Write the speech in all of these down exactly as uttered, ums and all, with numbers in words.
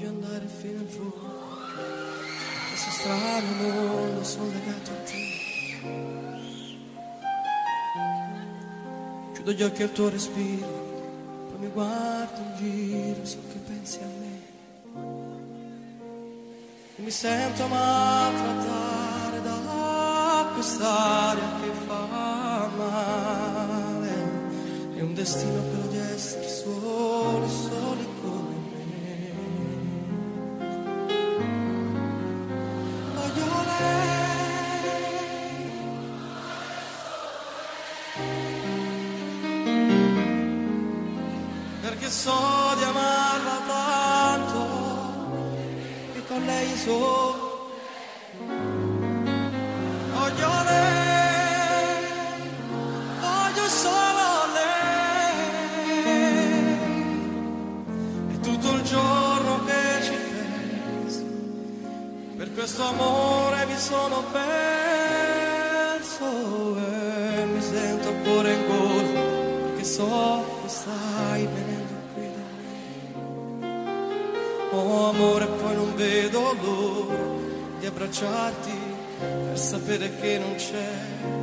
voglio andare fino in fondo. Questo strano mondo sono legato a te. Chiudo gli occhi al tuo respiro, poi mi guardo in giro, so che pensi a me. E mi sento maltrattare da quest'aria che fa male. È un destino quello di essere soli, soli come me. Voglio lei, perché so di amarla tanto, e con lei so. Voglio lei, voglio solo lei. E tutto il giorno che ci penso, per questo amore mi sono perso. E mi sento ancora in gola, perché so che stai venendo qui da me. Oh amore, poi non vedo l'ora di abbracciarti, per sapere che non c'è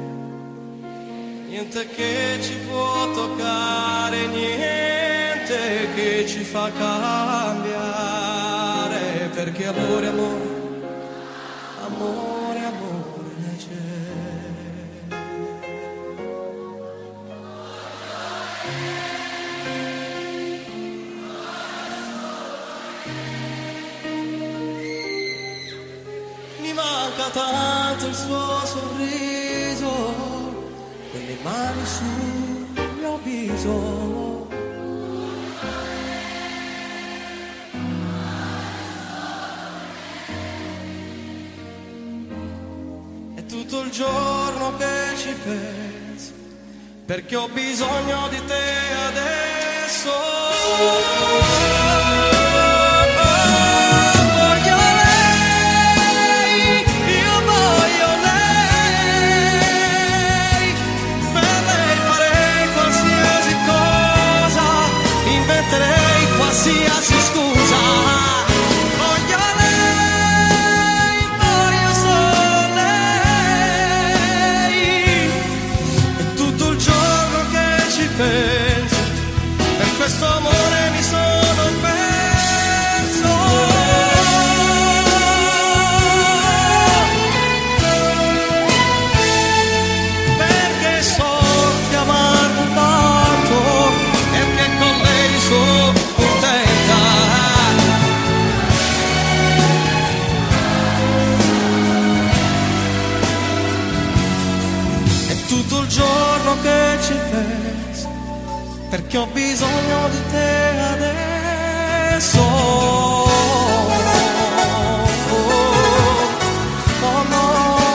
niente che ci può toccare, niente che ci fa cambiare, perché amore, amore, amore, amore c'è. Mi manca tanto il suo sorriso, quelle mani sul mio viso. È tutto il giorno che ci penso, perché ho bisogno di te adesso. Qualsiasi scusa, voglio lei, voglio solo lei. È tutto il giorno che ci penso, per questo amore mi sono perso. Perché so di amarlo tanto, perché con lei so. Tutto il giorno che ci penso, perché ho bisogno di te adesso. Oh no.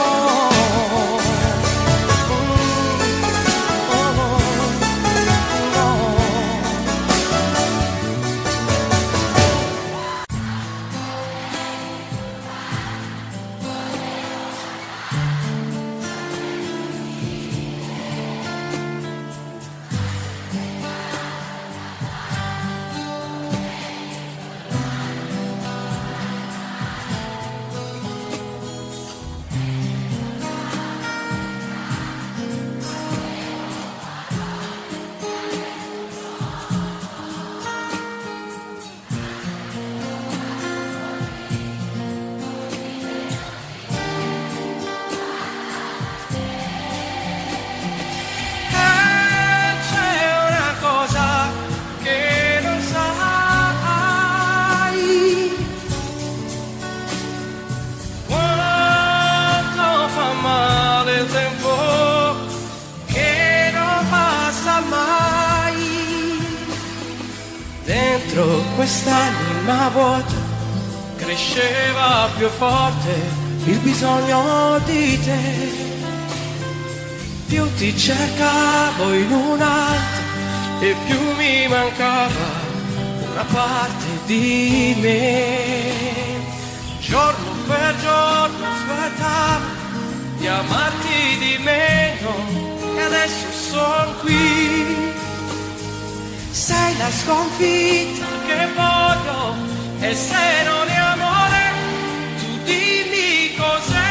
Quest'anima vuota cresceva più forte il bisogno di te. Più ti cercavo in un alto e più mi mancava una parte di me. Giorno per giorno aspettavo di amarti di meno e adesso sono qui. Sei la sconfitta che voglio E se non è amore, tu dimmi cos'è.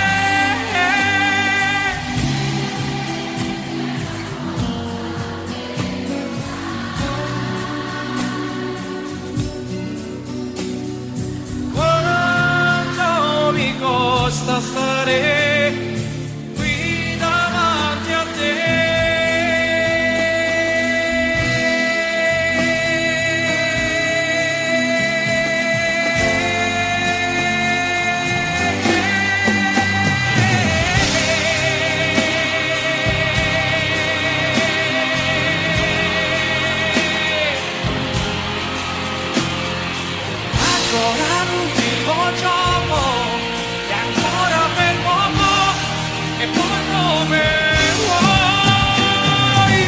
Quanto mi costa stare qui davanti a te? Ancora l'ultimo gioco, e ancora per poco, e poi come vuoi.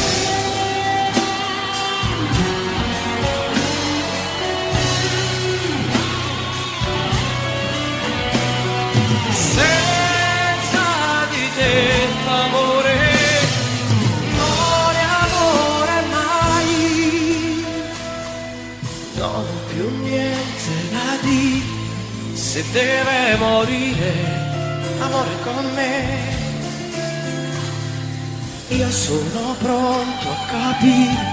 Senza di te, amore, non è amore mai. Non ho più niente da dire, se deve morire, amore con me. Io sono pronto a capire,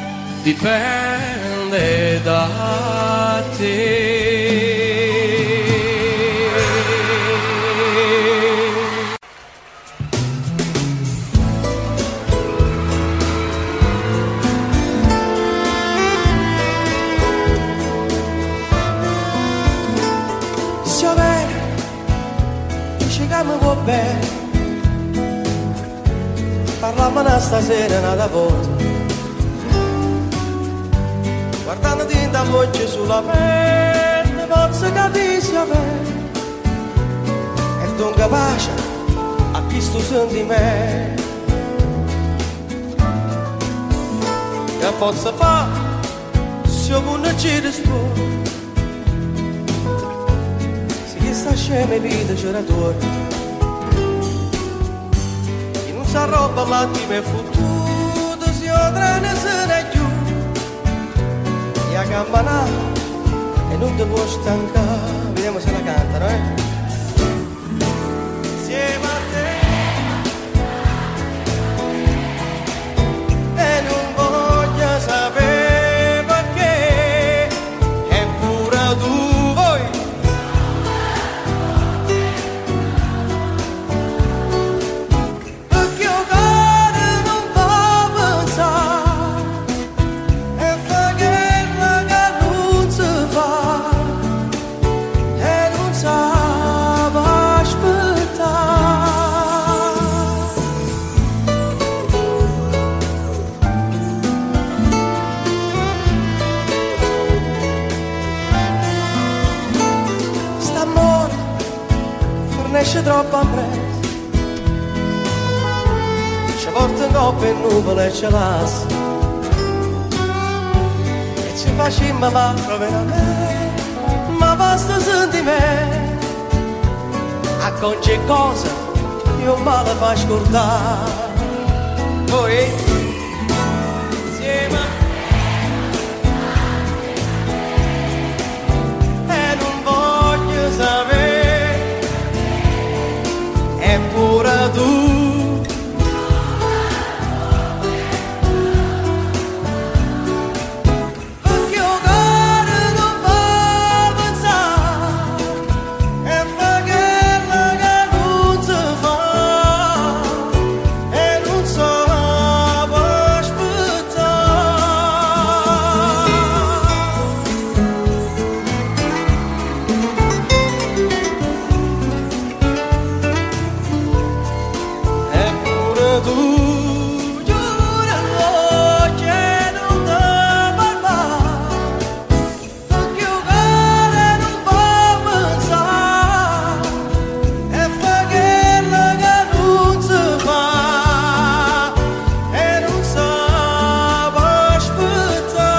dipende da te. Sia bene, dice che mi può bene, parlavamo stasera nata volta, guardandoti in da voce sulla pelle, posso capire sia bene, e tu capace a questo sentimento, che posso fare se io non ci resto. Questa scema vita c'era torna, in un sarroba l'attimo è fottuto, si odrana se ne giù, e a campanata e non ti può stancare, vediamo se la cantano, eh? Insieme a te, e non voglio sapere perché, eppure tu esce troppo a presto, ci porta in coppia in nuvole e ce l'assa, e ci facciamo male veramente, ma basta sentimento, a qualche cosa io male fa scordare, poi insieme e non voglio sapere. Eppure tu perché il cuore non può pensare e fa quello che non si fa e non sa aspettare. Tu giuralo che non ti parlare, perché il cuore non può pensare e fa quello che non si fa e non sa aspettare.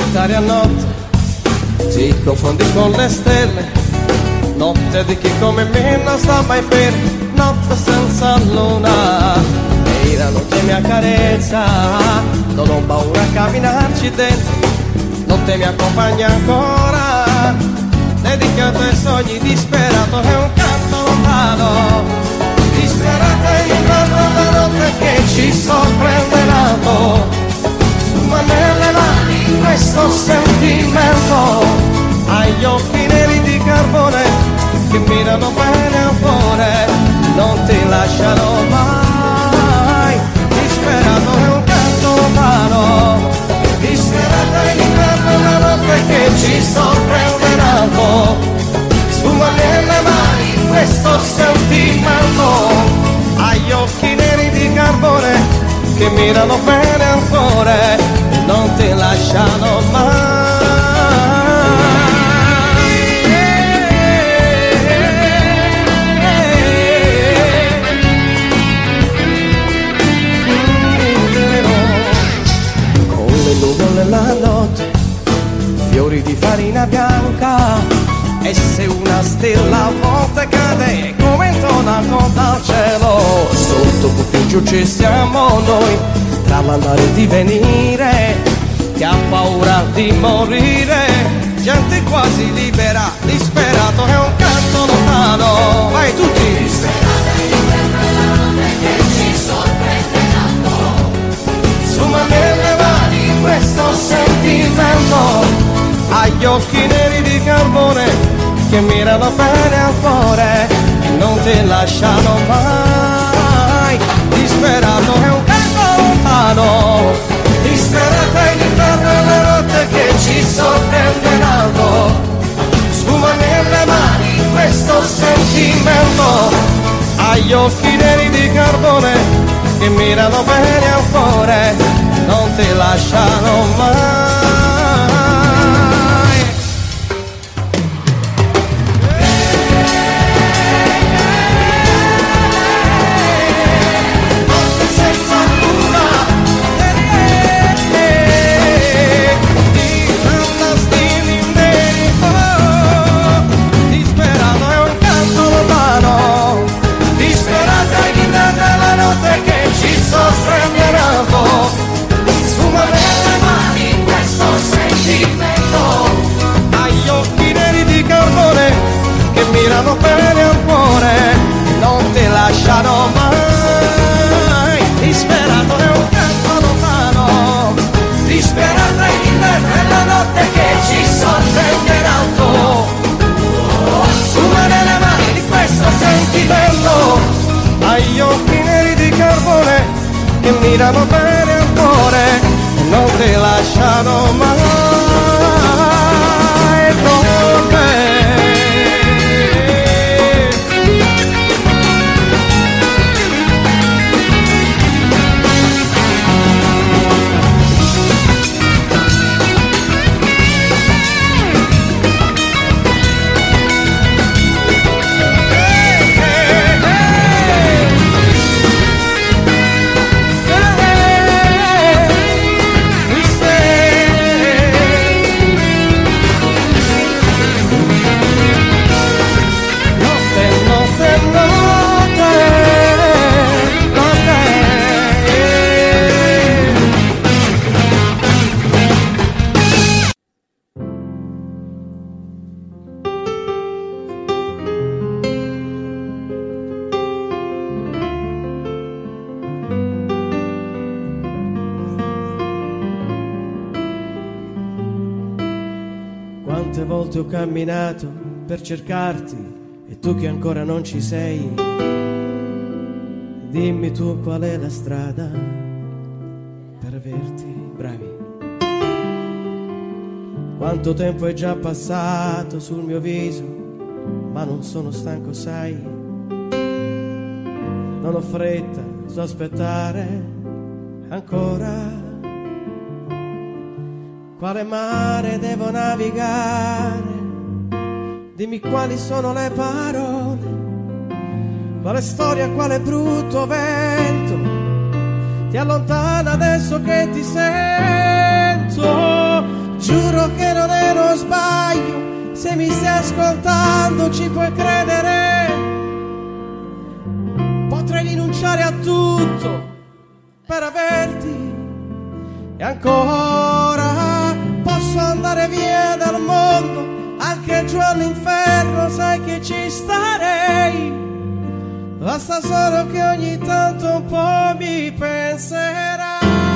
solitaria notte, ti confondi con le stelle, notte di chi come me non sta mai fermo, notte senza luna, e la notte mi accarezza, non ho paura a camminarci dentro, notte mi accompagna ancora, dedicato ai sogni, disperato è un canto lontano, disperato è l'inverno la notte che ci sorprende l'auto, ma nelle mani questo sentimento, agli occhi neri di carbone che mirano bene al cuore, non ti lasciano mai, disperato è un canto lontano, disperato è l'inverno la notte che ci sorprende in alto, sfuma nelle mani questo sentimento, agli occhi neri di carbone che mirano bene al cuore, non ti lasciano mai. Con le nuvole la notte, fiori di farina bianca, e se una stella a volte cade come intona dal cielo, sotto più giù ci siamo noi, tra l'andare e il divenire, che ha paura di morire, gente quasi libera, disperato è un canto lontano, vai tutti! Disperata è l'inverno e la notte che ci sorprende tanto, sfuma nelle mani questo sentimento, agli occhi neri di carbone che mirano bene al cuore e non ti lasciano mai, disperato è un canto lontano, disperato è l'inverno e la notte che ci sorprende in alto, sfuma nelle mani questo sentimento, agli occhi neri di carbone che mirano bene al cuore, non ti lasciano mai. Sfuma nelle mani questo sentimento, agli occhi neri di carbone che mirano bene al cuore, non ti lasciano mai, disperato è un canto lontano, disperato è l'inverno e la notte che ci sorprende in alto, sfuma nelle mani di questo sentimento, agli occhi neri di carbone che mirano bene al cuore e non ti lasciano mai con me. Quante volte ho camminato per cercarti e tu che ancora non ci sei, dimmi tu qual è la strada per averti, bravi. Quanto tempo è già passato sul mio viso, ma non sono stanco, sai, non ho fretta, so aspettare ancora. Quale mare devo navigare? Dimmi quali sono le parole, quale storia, quale brutto vento ti allontana adesso che ti sento. Giuro che non è uno sbaglio, se mi stai ascoltando ci puoi credere. Potrei rinunciare a tutto per averti, e ancora posso andare via dal mondo, anche giù all'inferno sai che ci starei. Basta solo che ogni tanto un po' mi penserai.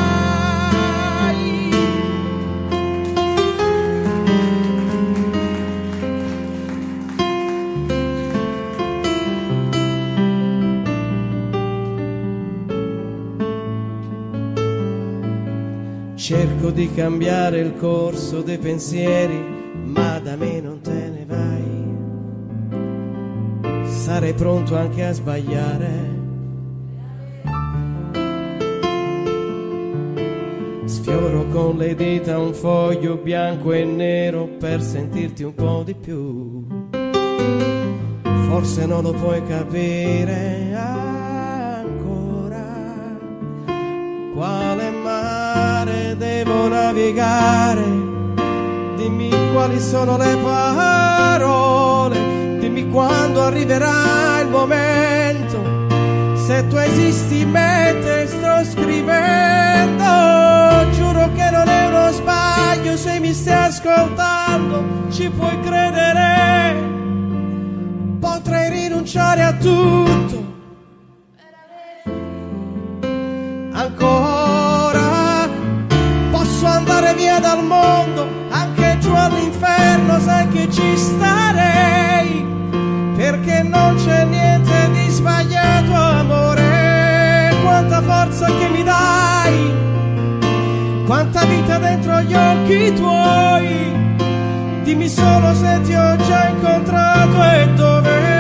Cerco di cambiare il corso dei pensieri, ma da me non te ne vai. Sarei pronto anche a sbagliare. Sfioro con le dita un foglio bianco e nero per sentirti un po' di più. Forse non lo puoi capire ancora. Quale mare devo navigare? Dimmi quali sono le parole, dimmi quando arriverà il momento. Se tu esisti mentre sto scrivendo, giuro che non è uno sbaglio, se mi stai ascoltando ci puoi credere. Potrei rinunciare a tutto, ancora posso andare via dal mondo, anche giù all'inferno sai che ci starei, perché non c'è niente di sbagliato, amore. Quanta forza che mi dai, quanta vita dentro gli occhi tuoi. Dimmi solo se ti ho già incontrato e dove.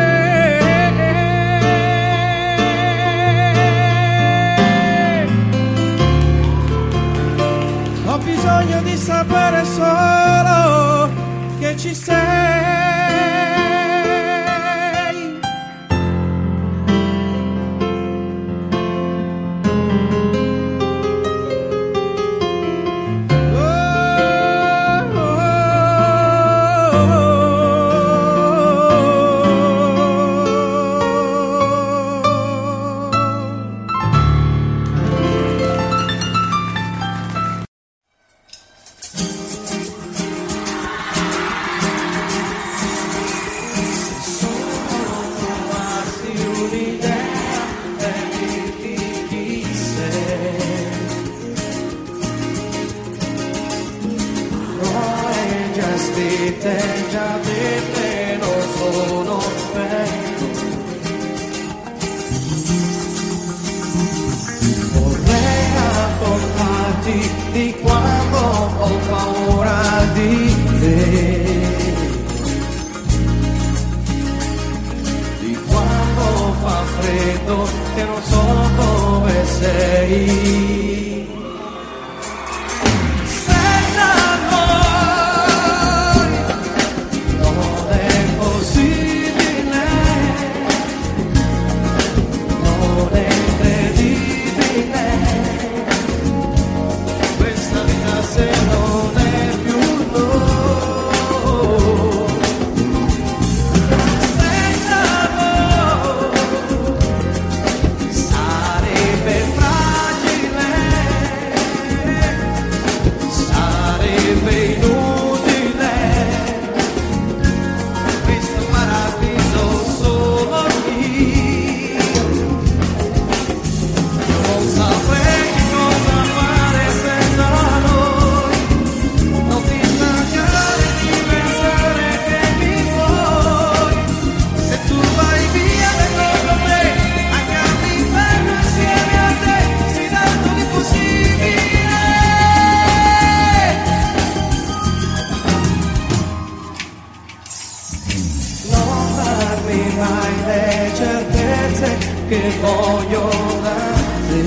Ho bisogno di sapere solo che ci sei. Già te non sono vecchio, vorrei raccontarti di quando ho paura di te, di quando fa freddo che non so dove sei. Le certezze che voglio da te,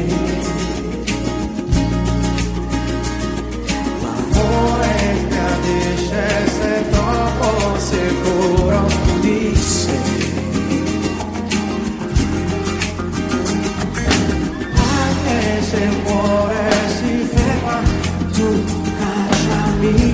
l'amore scadisce se troppo sicuro di sé, anche se il cuore si ferma, tu cacciami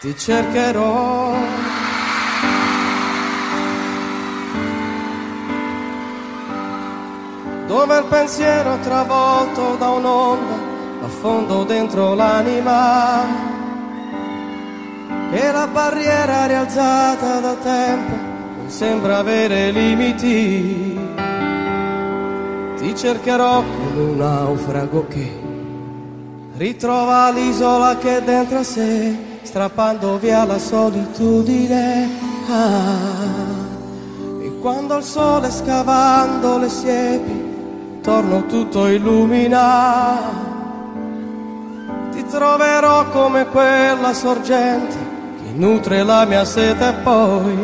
ti cercherò. Dove il pensiero travolto da un'onda affondo dentro l'anima, e la barriera rialzata dal tempo non sembra avere limiti. Ti cercherò come un naufrago che ritrova l'isola che è dentro a sé, strappando via la solitudine. Ah, e quando il sole scavando le siepi torno tutto illumina, ti troverò come quella sorgente che nutre la mia sete, e poi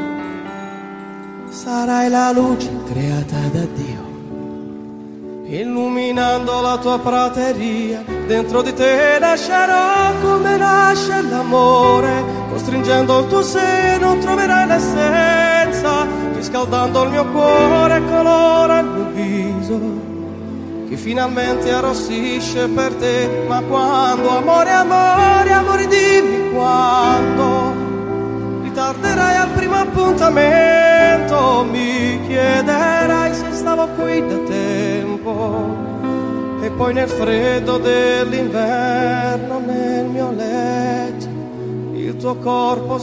sarai la luce creata da Dio, illuminando la tua prateria. Dentro di te nascerò come nasce l'amore, costringendo il tuo seno troverai l'essenza, riscaldando il mio cuore colora il mio viso, che finalmente arrossisce per te. Ma quando, amore, amore, amore, dimmi quando ritarderai al primo appuntamento, mi chiederai se stavo qui da tempo, e poi nel freddo dell'inverno nel mio letto il tuo corpo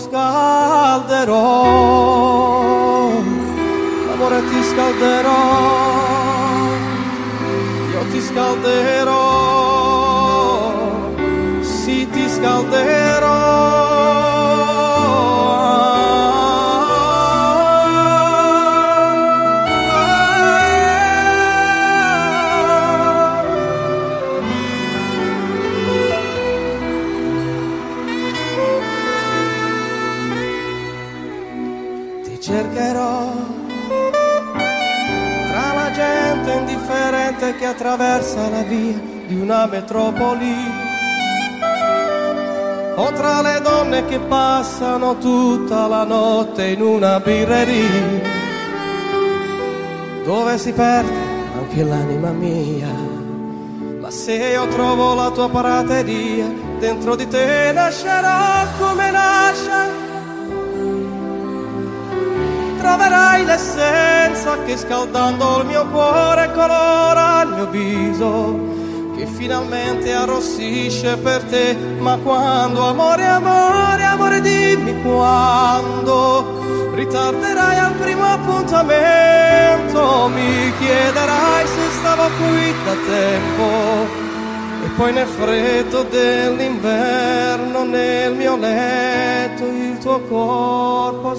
scalderò. Amore, ti scalderò, io ti scalderò, sì, ti scalderò. Ti cercherò tra la gente indifferente che attraversa la via di una metropoli, o tra le donne che passano tutta la notte in una birreria, dove si perde anche l'anima mia. Ma se io trovo la tua prateria, dentro di te nascerò come nasce, troverai l'essenza che scaldando il mio cuore colora il mio viso, che finalmente arrossisce per te. Ma quando, amore, amore, amore, dimmi quando ritarderai al primo appuntamento, mi chiederai se stavo qui da tempo, e poi nel freddo dell'inverno nel mio letto il tuo corpo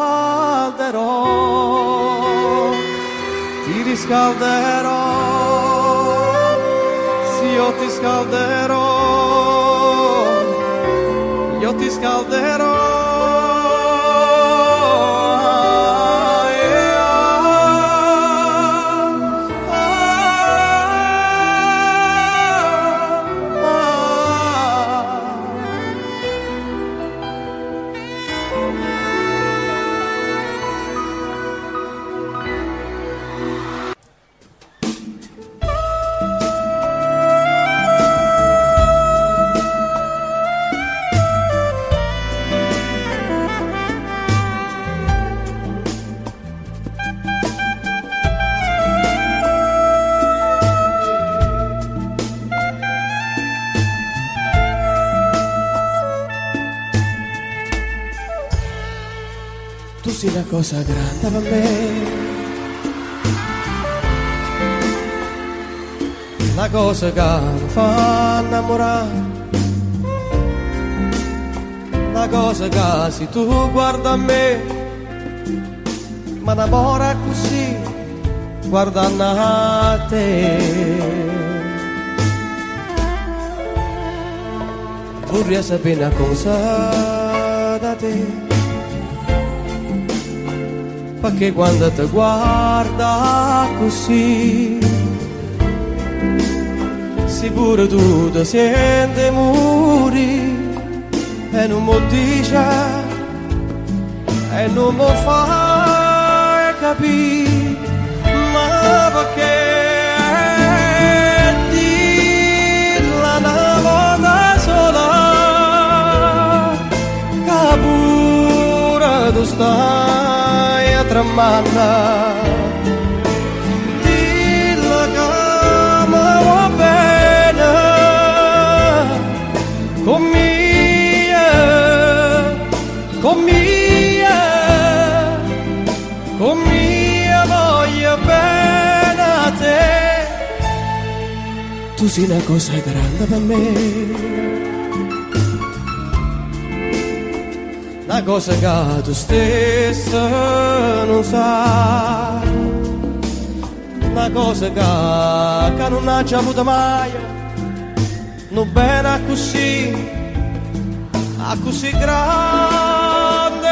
scalderò, ti riscalderò, sì, io ti scalderò, io ti scalderò. Tu sei una cosa grande per me, la cosa che mi fa innamorare, la cosa che se tu guarda a me mi innamora così, guardando a te. Vorrei sapere una cosa da te, perché quando ti guarda così, sicuro tu ti senti muri, e non mi dice, e non mi fa capire, ma perché dilla una volta sola, stai a tramandare. Dillo che mi va bene con mia, con mia, con mia voglio bene a te. Tu sei una cosa grande per me, una cosa che tu stessa non sai, una cosa che, che non hai già avuto mai, non bene così, a così grande.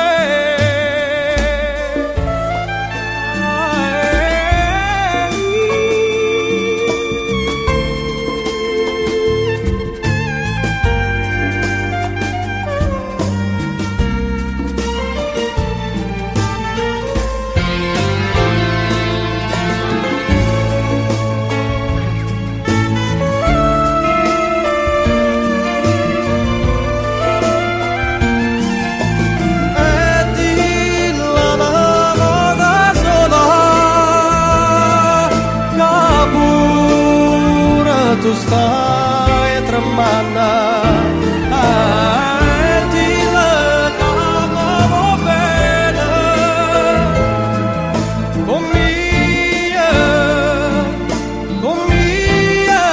Tu stai a tramandare, ah, dillo che mi va bene con mia, con mia,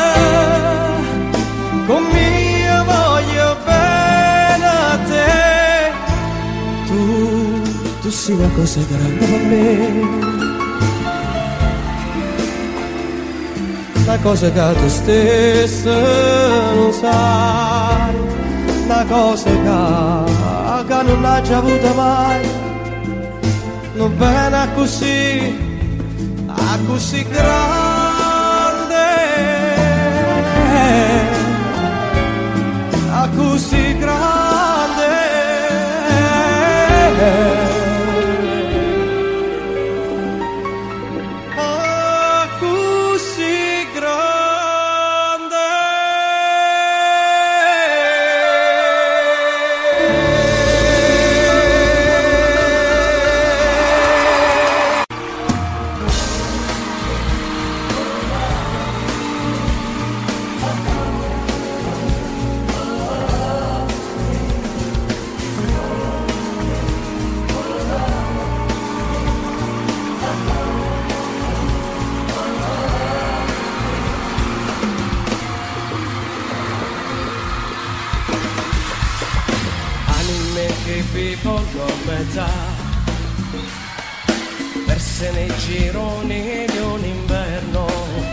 con mia voglio bene a te. Tu, tu sei una cosa grande per me, una cosa che tu stessa non sai, una cosa che, che non hai già avuto mai, non bene così, a così grande, a così grande. Che vivono a metà, perse nei gironi di un inverno,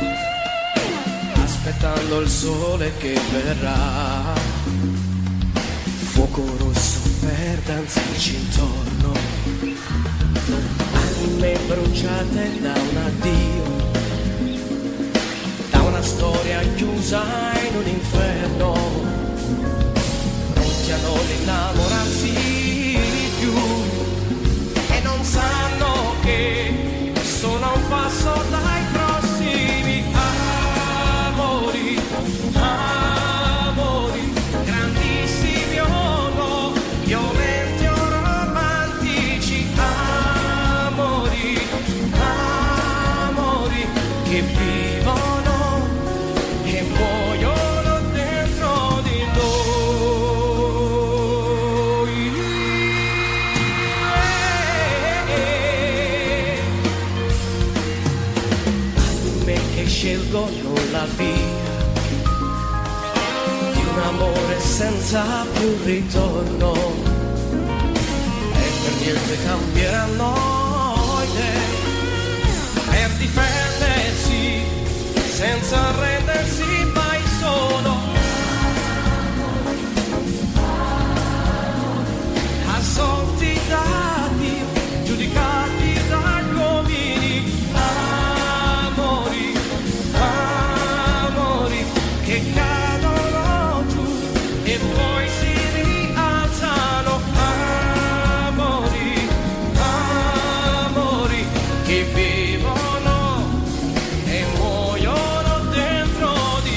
aspettando il sole che verrà, fuoco rosso per danzarci intorno, anime bruciate da un addio, da una storia chiusa in un inferno. Odiano l'innamorarsi di più e non sanno che sono a un passo dai prossimi amori, amori grandissimi o no, violenti o romantici, amori, amori che vivono e muoiono dentro di noi. Scelgono la via di un amore senza più ritorno e per niente cambieranno idee per difendersi senza arrendersi mai solo assolti da Dio, giudicati dagli uomini. Che cadono giù e poi si rialzano, amori, amori che vivono e muoiono dentro di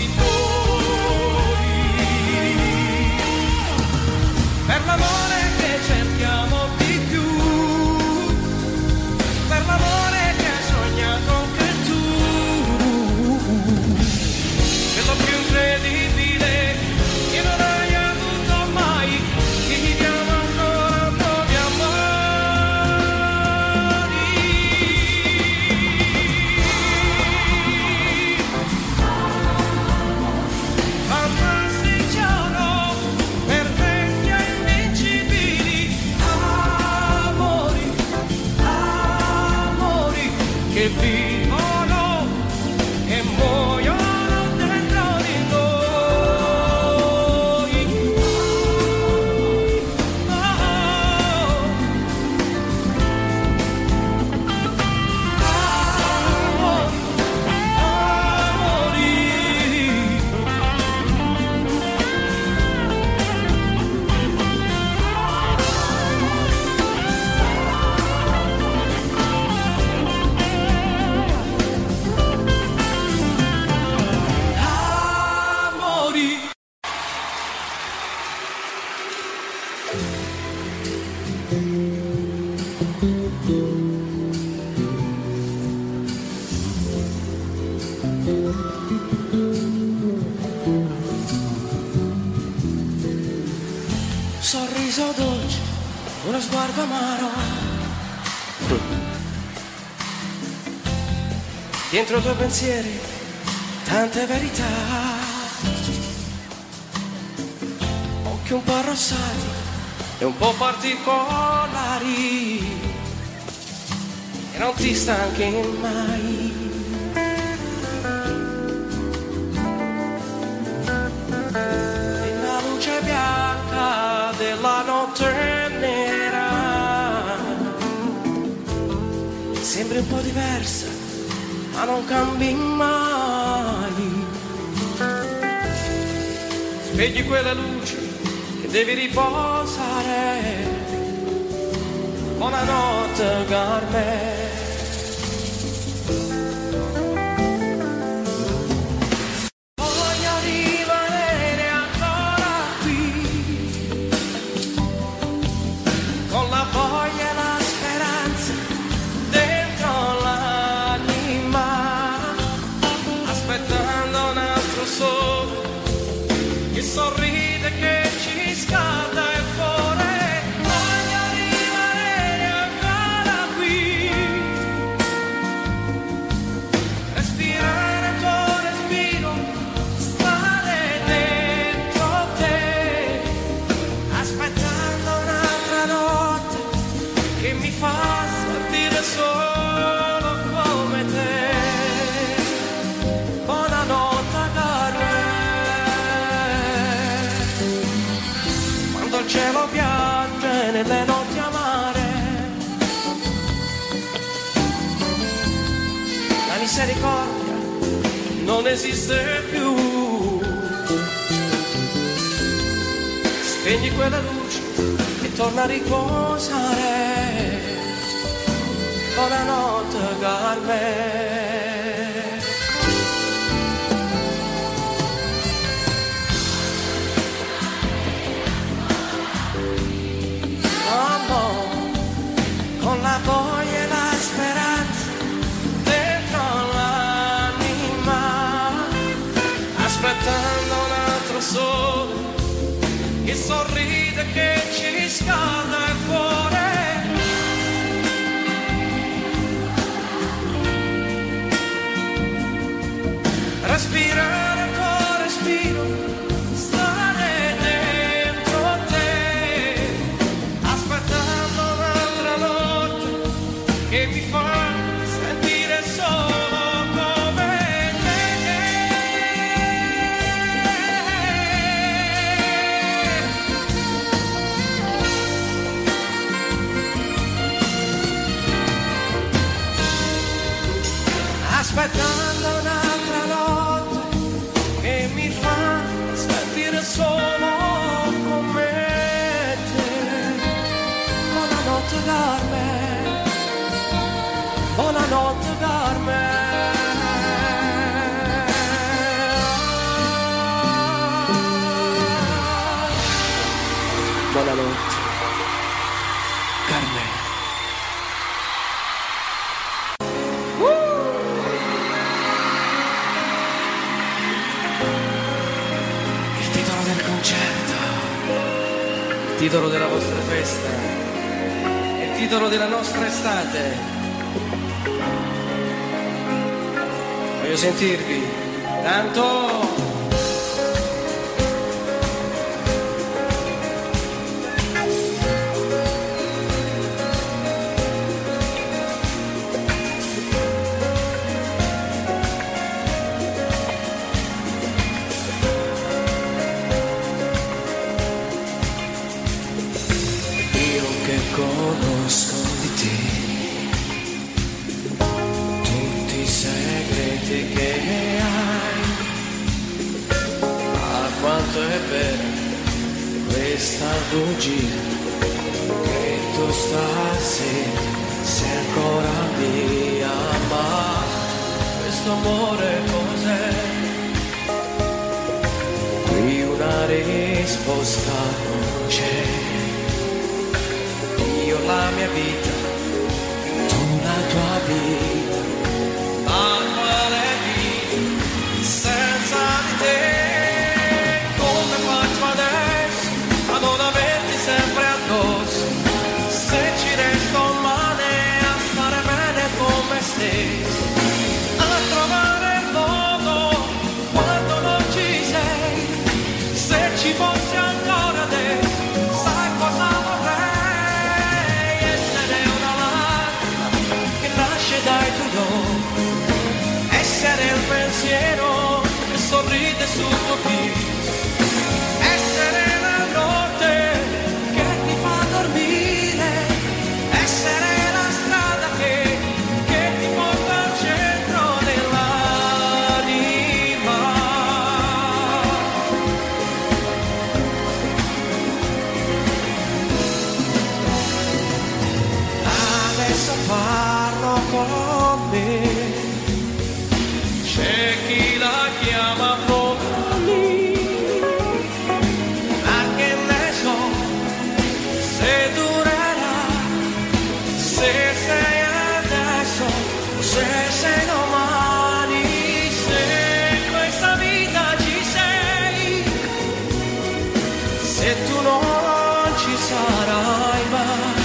sorriso dolce, uno sguardo amaro. Dietro i tuoi pensieri, tante verità. Occhi un po' arrossati e un po' particolari, e non ti stanchi mai. La luce bianca della notte nera sembri un po' diversa, ma non cambi mai. Spegni quelle luci che devi riposare. Buonanotte, Carmen. Voglio rimanere ancora qui, con la voglia e la speranza dentro l'anima, aspettando un altro sole che sorride, che ci scalda il cuore. Voglio rimanere ancora qui, respirare il tuo respiro, stare dentro te, aspettando un'altra notte che mi fa sentire solo come te. Buonanotte, Carmen. Quando il cielo piange nelle notti amare, la misericordia non esiste più. Spegni quella luce e torna a riposare. Buonanotte, Carmen. Con la voglia e la speranza dentro l'anima, aspettando un altro sole che sorride, che ci scalda il cuore. Respirare il tuo respiro, stare dentro te, aspettando un'altra notte che mi fa sentire solo come te. Aspettando un'altra notte che mi fa sentire solo come te. Buonanotte, Carmen. Buonanotte, Carmen. Buonanotte, Carmen. Il titolo del concerto, il titolo della vostra festa, il titolo della nostra estate. Voglio sentirvi, tanto. Io che conosco di te tutti i segreti che hai, ma quanto è vera questa bugia che tu stasera sei ancora mia. Ma questo amore cos'è? Qui una risposta non c'è. Io la mia vita, tu la tua vita, ma quale vita senza di te? Come faccio adesso a non averti sempre me. C'è chi la chiama follia, ma che ne so se durerà, se sei adesso o se sei domani, se questa vita ci sei, se tu non ci sarai mai,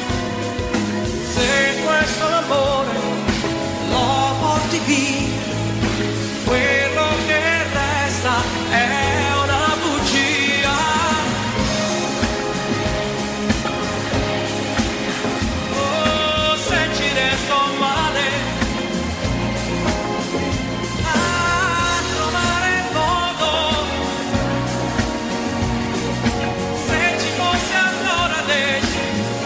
se questo amore lo porti via, quello che resta è una bugia. Oh, se ci resto male a trovare il modo, se ci fosse ancora adesso,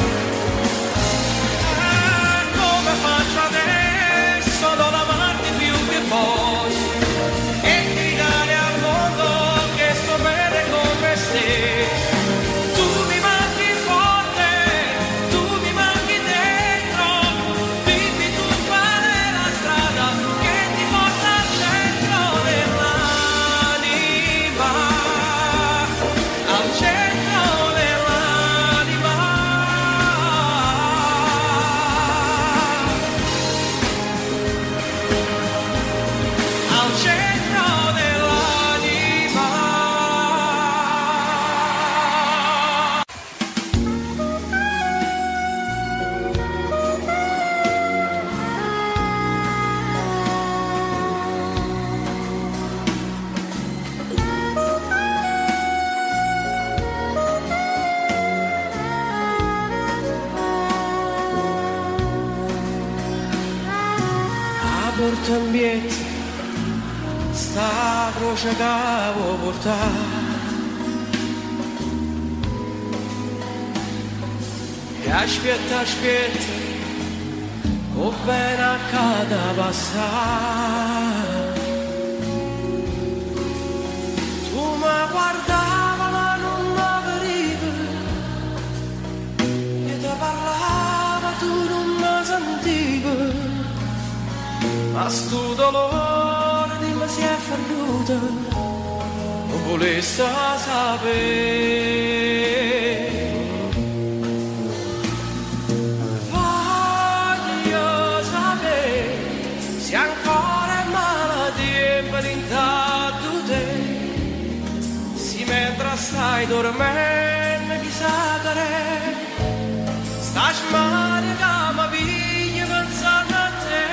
ah, come faccio adesso, non amarti più che posso e gridare al mondo che sto bene con me stesso. Tu mi manchi forte, tu mi manchi dentro, dimmi tu qual è la strada che ti porta al centro dell'anima, al centro dell'anima, al centro dell'anima. A porto ambiente sta croce che vuoi portare, e aspetta, aspetta, o bene accada passare. Tu mi guardava ma non mi veniva, e ti parlava tu non mi sentiva, ma sto dolore di me si è perduto, non volesse sapere. Voglio sapere se ancora è malattia per intanto te, se mentre stai dormendo chissà che è, stai male che mi piglia pensando a te.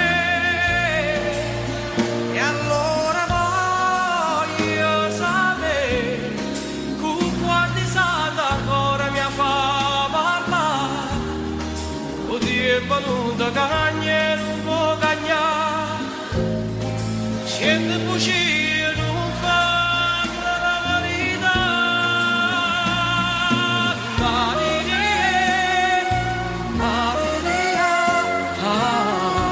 E allora voglio sapere con quanti santi ancora mi fa parlare, o ti è venuta cagna e non può cagnare, scende bugie non fa la verità, Maria, Maria, ah.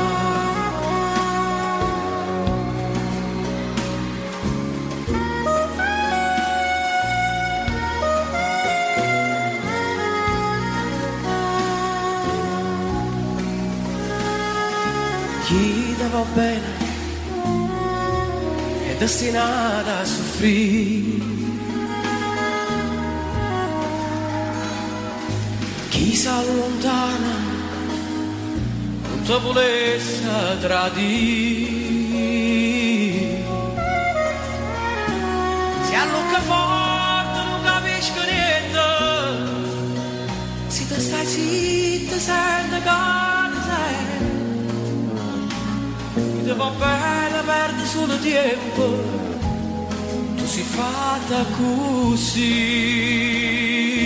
Chi ti va bene è destinata a soffrire, chi si allontana non ti volesse tradire, si allucca forte non capisco niente, si ti stai zitta sente che ti sei, ti va bene perdi solo tempo, tu sei fatta così.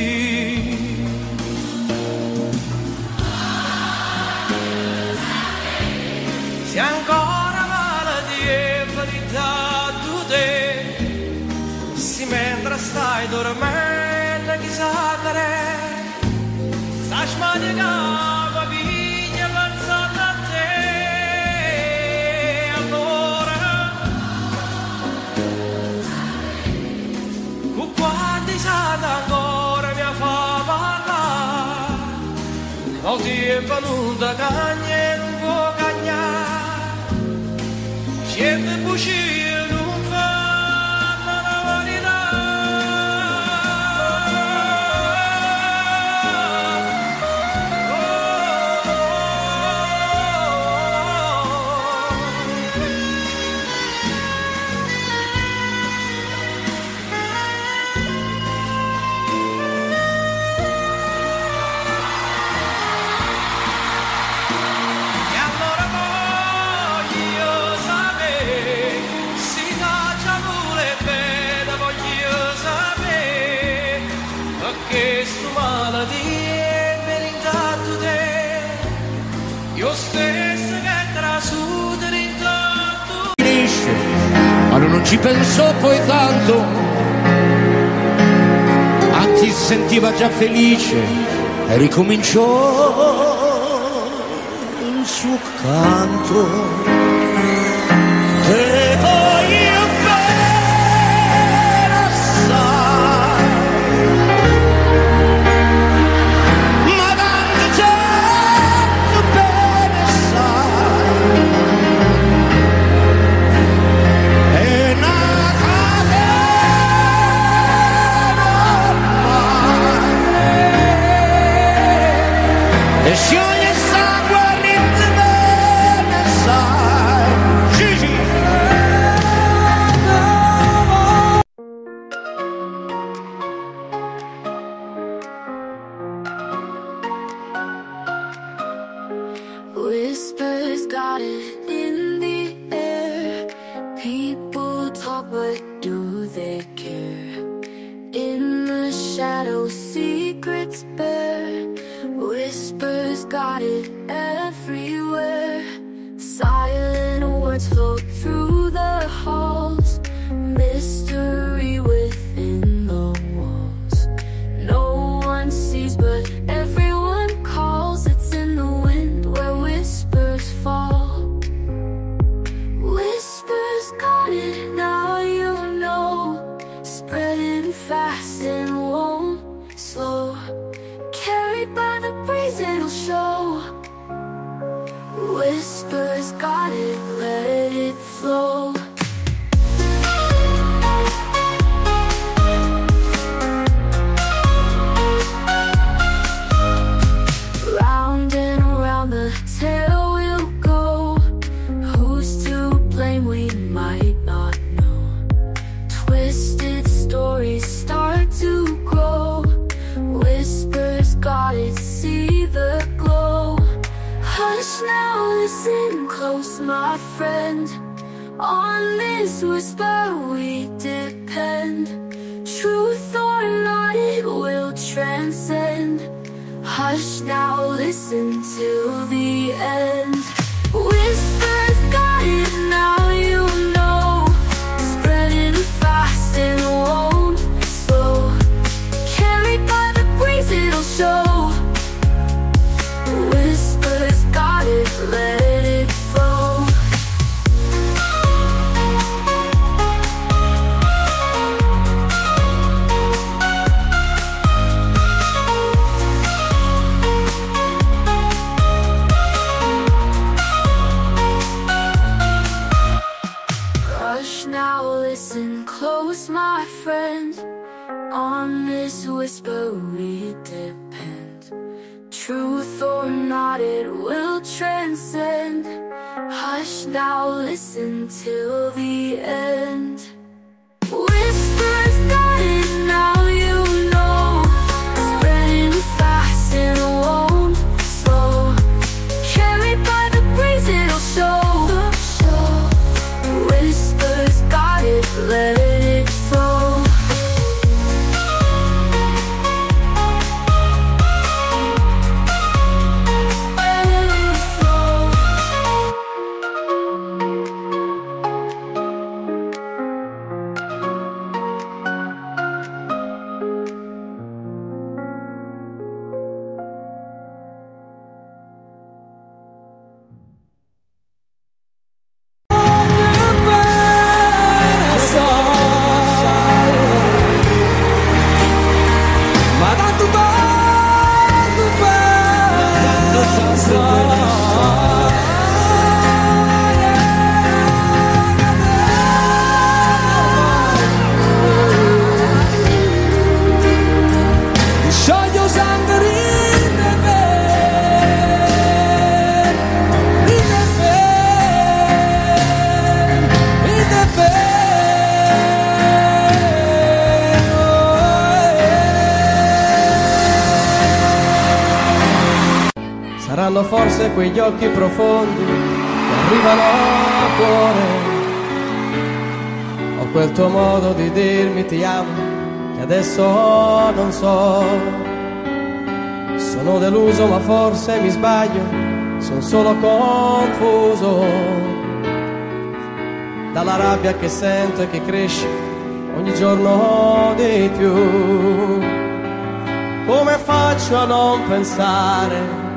Se ancora malattia verità tu te, se mentre stai dormendo chissà che è, stai smagliando la vigna pensando a te. Allora con quanti santi ancora mi fa parlare, non ti è venuta cagna e non può cagnare, bugie non fanno la verità. E allora voglio sapere, si caccia pure bene, voglio sapere, perché sto malattia mi rintanto te, io stesso che trasuto rintanto. Finisce, ma non ci pensò poi tanto, anzi si sentiva già felice e ricominciò il suo canto. E voglio bene assai, ma tanto tanto bene sai, è una catena ormai, e si ogni sangue rinde bene sai. Gigi. Whispers got it in the air. People talk, but do they care? In the shadows, secrets bare. Whispers got it everywhere. Silent words float through the halls. Mystery within the walls. No one sees, but everyone calls. It's in the wind where whispers fall. Whispers got it, now you know. Spreading fast and won't slow. Carried by the breeze, it'll show. Whispers got it, let it flow. Round and around the tale we'll go. Who's to blame, we might not know. Twisted stories start to grow. Whispers got it, see the glow. Hush now, listen close, my friend. On this whisper we depend. Truth or not, it will transcend. Hush now, listen till the end. Whispers got it, now you know. Spreading fast and won't slow. Carried by the breeze, it'll show. Whispers got it, let it flow. Hush now, listen close, my friend. On this whisper we depend. Truth or not, it will transcend. Hush now, listen till the end. Whispers got it, now you know. Spreading fast and won't slow. Carried by the breeze, it'll show. Whispers got it, let it flow. Let it flow. hanno forse quegli occhi profondi che arrivano al cuore. Ho quel tuo modo di dirmi ti amo che adesso non so. Sono deluso ma forse mi sbaglio, sono solo confuso dalla rabbia che sento e che cresce ogni giorno di più. Come faccio a non pensare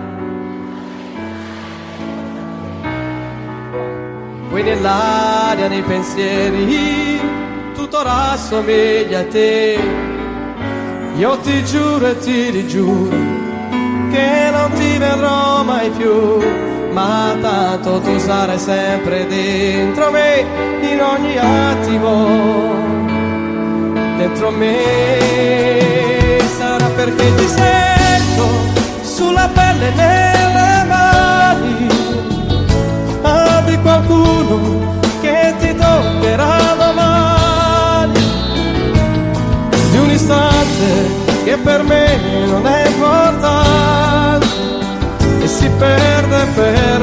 qui nell'aria, nei pensieri, tutto rassomiglia a te. Io ti giuro e ti rigiuro che non ti vedrò mai più, ma tanto tu sarai sempre dentro me, in ogni attimo, dentro me. Sarà perché ti sento sulla pelle e nelle mani, ah, di qualcuno che ti toccherà domani, di un istante che per me non è importante e si perde per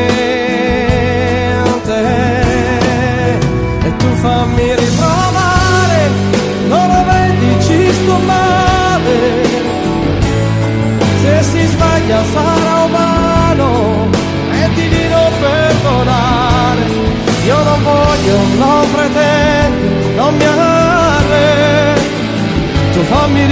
niente. E tu fammi riprovare, non lo vedi, ci sto male. Se si sbaglia sarà umano, è divino perdonare. Io non voglio, non pretendo, non mi arrendo. Tu fammi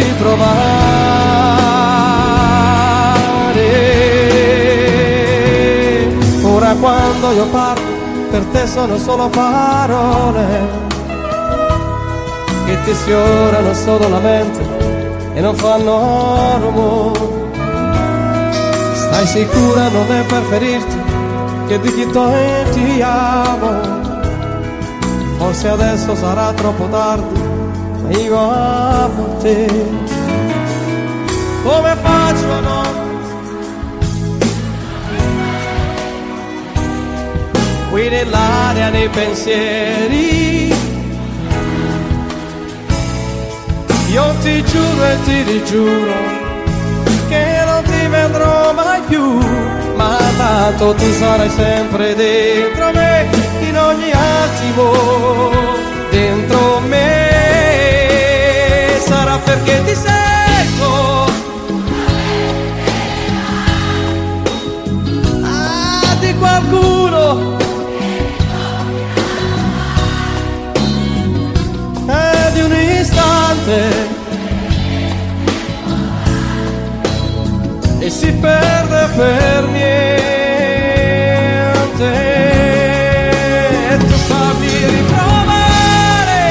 riprovare. Ora quando io parlo per te sono solo parole che ti sfiorano solo la mente e non fanno rumore. Stai sicura non è per ferirti che di chi ti amo. Forse adesso sarà troppo tardi, ma io amo te. Come faccio a non qui nell'aria, nei pensieri, io ti giuro e ti rigiuro che non ti vedrò mai più, ma tanto tu sarai sempre dentro me, in ogni attimo, dentro me. Sarà perché ti sento, ah, di qualcuno, eh, di un istante, e si perde per niente. E tu fammi riprovare,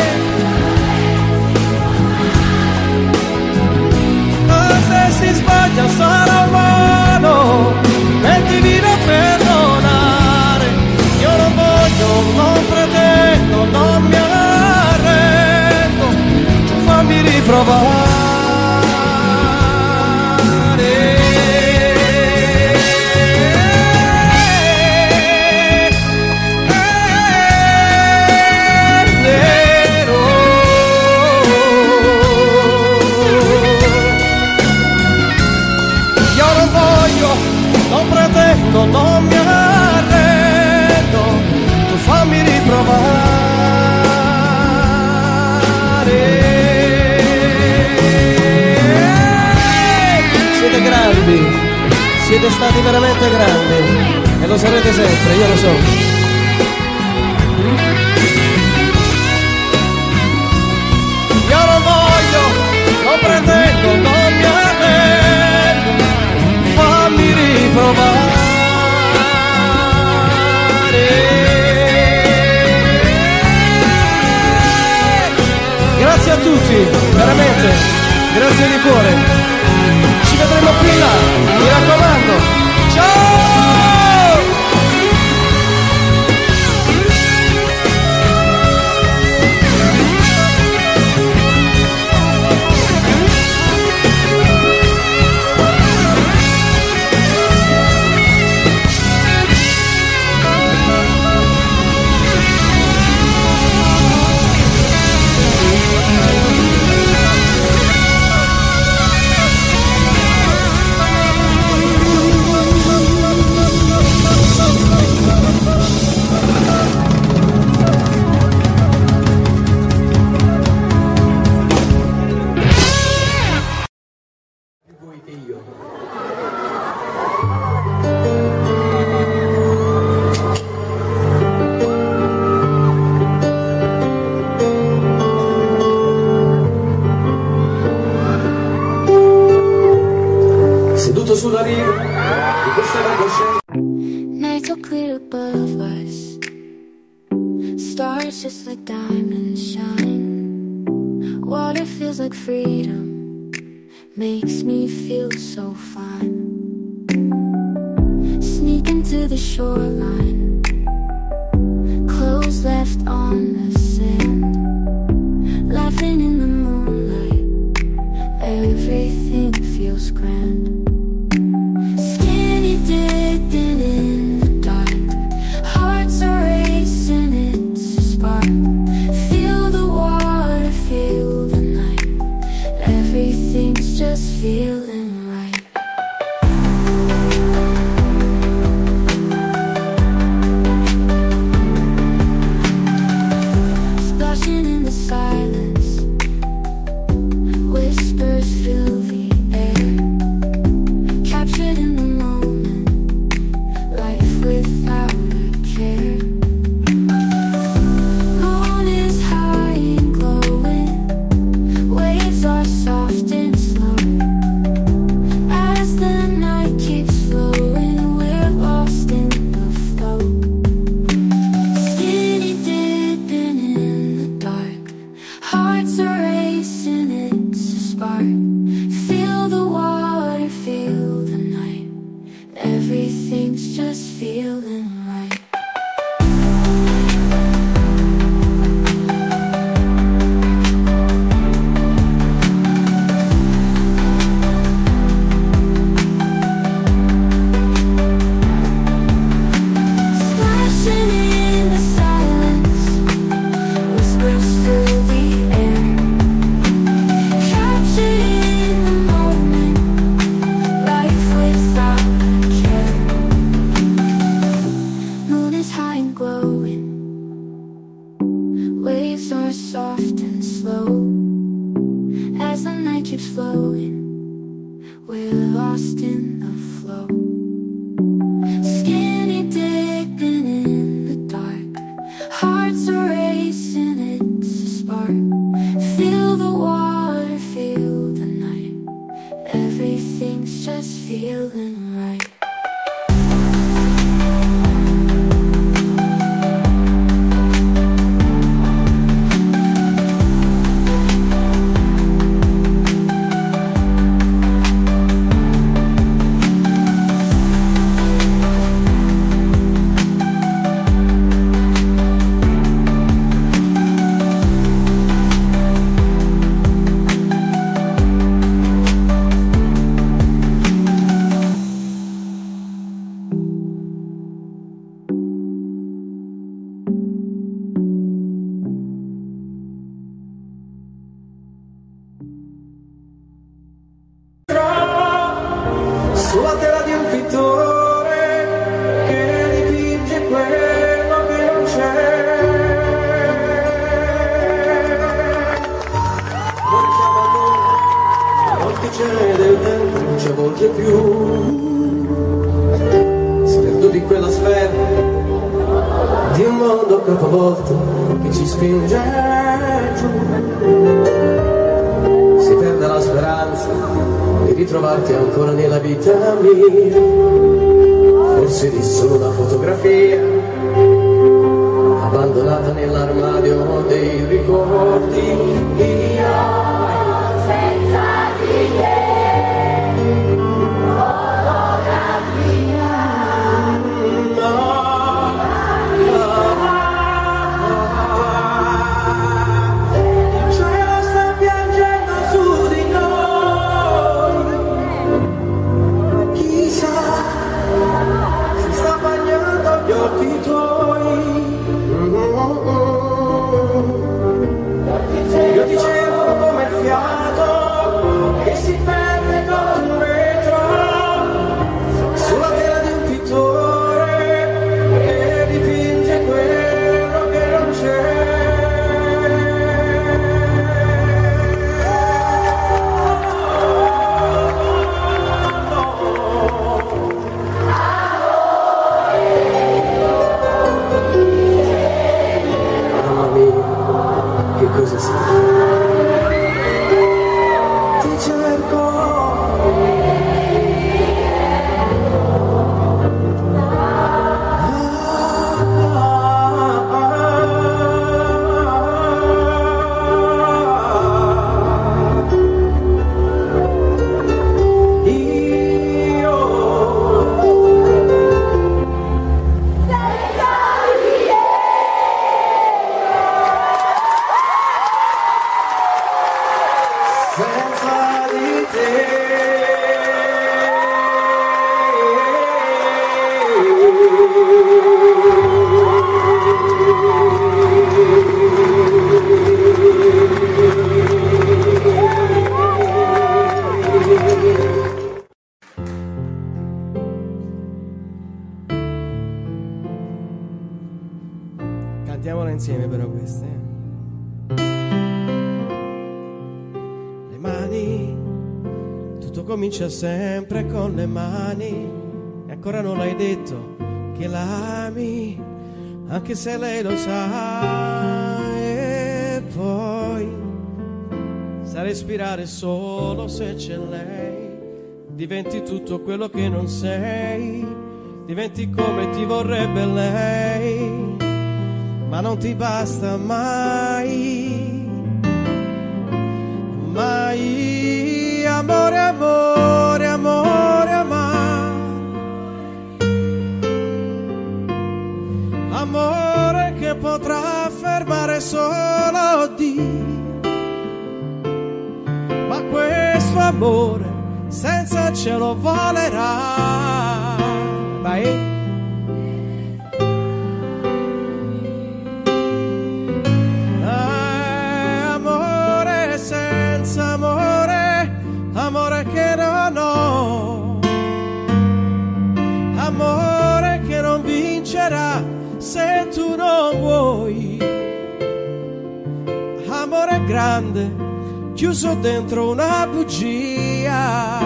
ma se si sbaglia sarà umano, è divino perdonare. Io non voglio, non pretendo, non mi arrendo. Tu fammi riprovare. Non mi arrendo, tu fammi riprovare. Siete grandi, siete stati veramente grandi e lo sarete sempre, io lo so. Io non voglio, non pretendo, non mi arrendo, fammi riprovare. Grazie a tutti, veramente, grazie di cuore. Ci vedremo qui là, mi raccomando. Ciao! sulla riva di questa coscienza. Nights are clear above us, stars just like diamonds shine. Water feels like freedom, makes me feel so fine. Sneaking to the shoreline, clothes left on the sand. Laughing in the moonlight, everything feels grand. Skinny dipping in the dark, hearts are racing, it's a spark. Feel the water, feel the night, everything's just feeling right. Splashing in the silence, whispers fill the air. Captured in the moment, life without a care. Moon is high and glowing, waves are soft and slow. As the night keeps flowing, we're lost in the flow. Skinny dipping in the dark, hearts are racing, it's a spark. Feel the water, feel the night, everything's just feeling right. Splashing in the silence, whispers fill the air. Captured in the moment, life without a care. Moon is high and glowing, waves are soft and slow. As the night keeps flowing, we're lost in the flow. Skinny dipping in the dark, hearts are racing, it's a spark. Feel the water, feel the night, everything's just feeling right. Sulla tela di un pittore che dipinge quello che non c'è. Non ci abbandona, a volte c'è del tempo, non ci avvolge più. Spento di quella sfera, di un mondo capovolto che ci spinge giù. Si perde la speranza di ritrovarti ancora nella vita mia, forse di solo una fotografia abbandonata nell'armadio dei ricordi. Io senza di te, fotografia, no. Io ti cerco come le mani, tutto comincia sempre con le mani, e ancora non l'hai detto che la ami, anche se lei lo sa. E poi sa respirare solo se c'è lei, diventi tutto quello che non sei, diventi come ti vorrebbe lei, ma non ti basta mai, mai. Amore, amore, amore, amare, amore che potrà fermare solo Dio, ma questo amore senza cielo volerà. Vai. Amore che non ho, amore che non vincerà se tu non vuoi, amore grande chiuso dentro una bugia,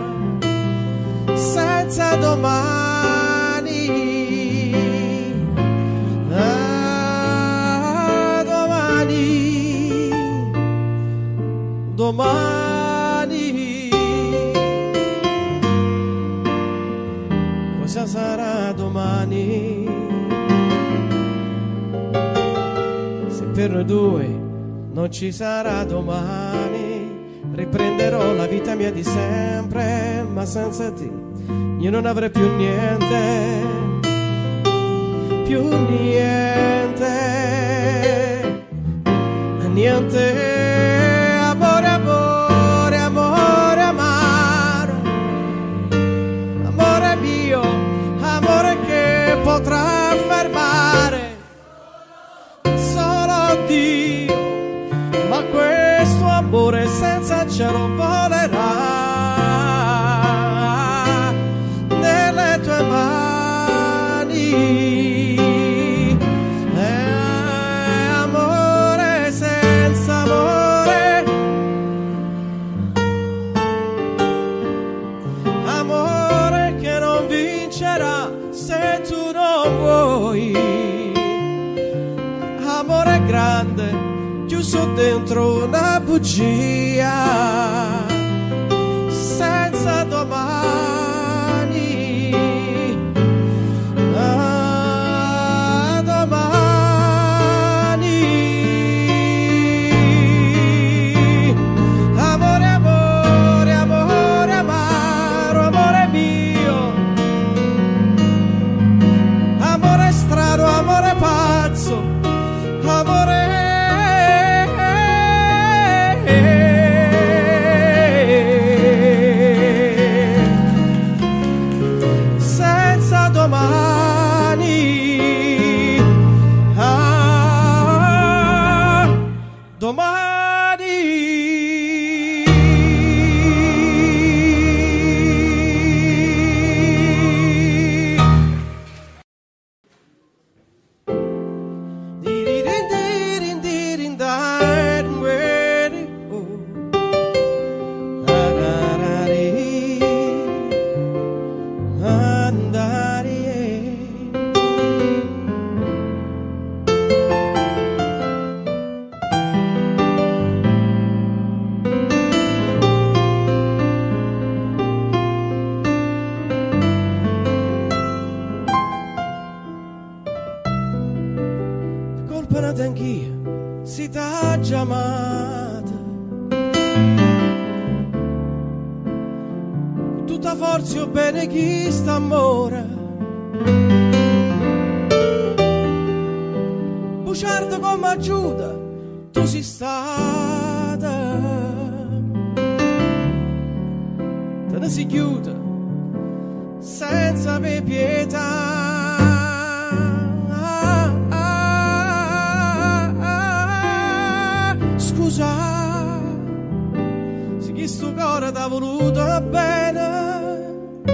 senza domani, ah, domani, domani. Cosa sarà domani? Se per noi due non ci sarà domani, riprenderò la vita mia di sempre, ma senza te io non avrei più niente, più niente, niente. Amore, amore, amore, amaro, amore mio, amore che potrà fermare solo Dio, ma questo amore senza cielo volerà nelle tue mani. Eh, amore senza amore, amore che non vincerà se tu non vuoi, amore grande chiuso dentro una bugia, senza domani, ah, domani. Amore, amore, amore, amaro, amore mio, amore strano, amore pazzo, amore senza domani, ah, domani. Colpanate anch'io, si t'ha chiamata, con tutta forza io bene chi sta amore, buciardo come Giuda, tu sei stata, te ne si chiude senza avere pietà. Scusa, se chi sto cuore t'ha voluto bene,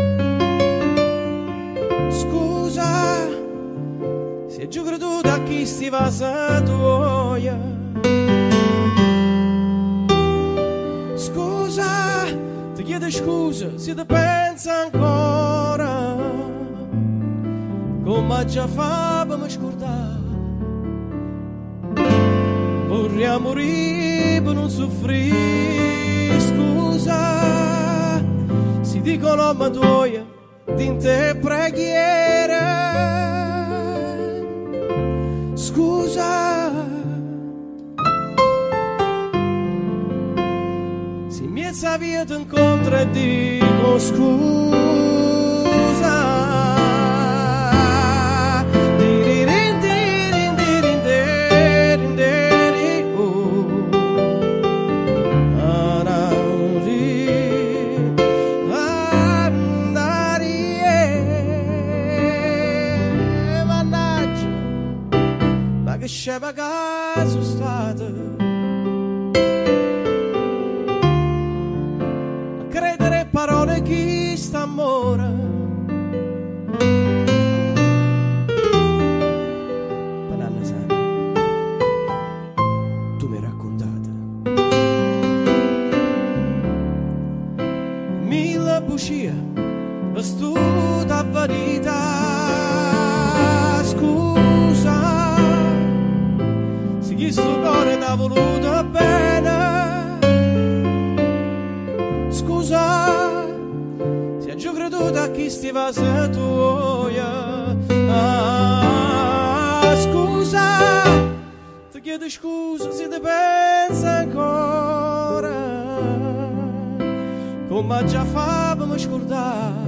scusa, se giù creduto a chi sti va sa tuoia, Scusa, ti chiedo scusa se ti pensa ancora, come già fa per mi scordare. Vorrei morire per non soffrire. Scusa, si dicono ma tuoi di te preghiere. Scusa, se miezza via ti incontro e dico scusa. Che sceva caso state a credere parole chi sta amore. Banana sana, tu mi hai raccontato mille bugie vestuta a verità. Scusa, questo cuore t'ha voluto bene. Scusa, se hai già creduto a chi stiva se tuoia. Ah, scusa, ti chiedo scusa se ti pensa ancora, come già fa per mi scordare.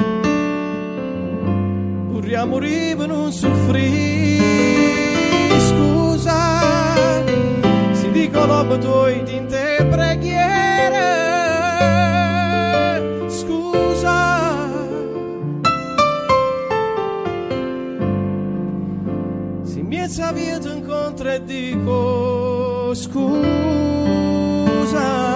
Vorrei morire per non soffrire. Scusa, si dicono ma tuoi di te preghiere. Scusa, si miezza via ti incontro e dico scusa.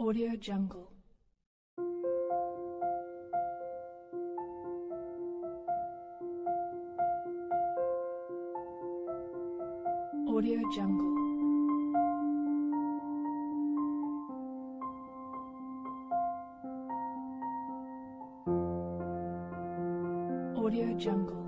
Audio Jungle. Audio Jungle. Audio Jungle.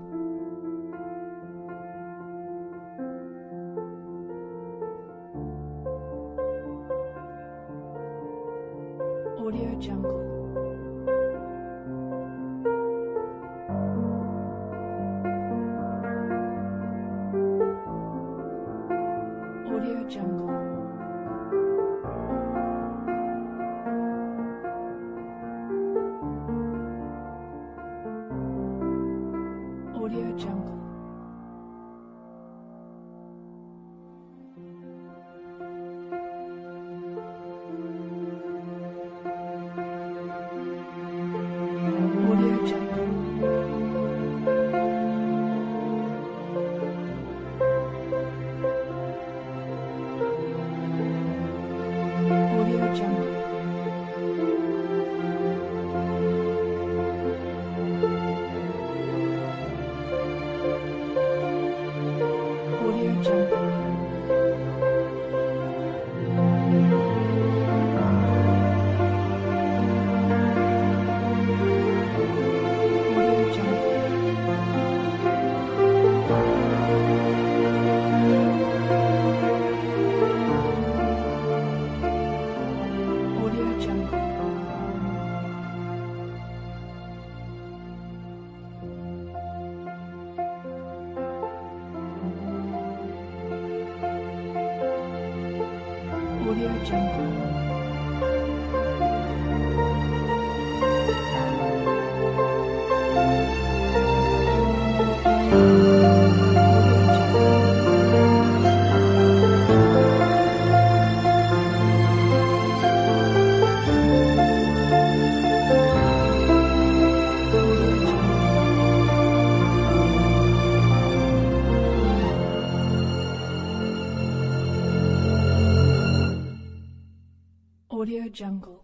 Audio Jungle. Audio Jungle. Audio Jungle. Audio Jungle. Audio Jungle. Audio Jungle. Audio Jungle. Audio Jungle. Audio Jungle. Audio Jungle.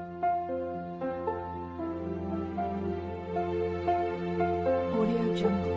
Audio Jungle.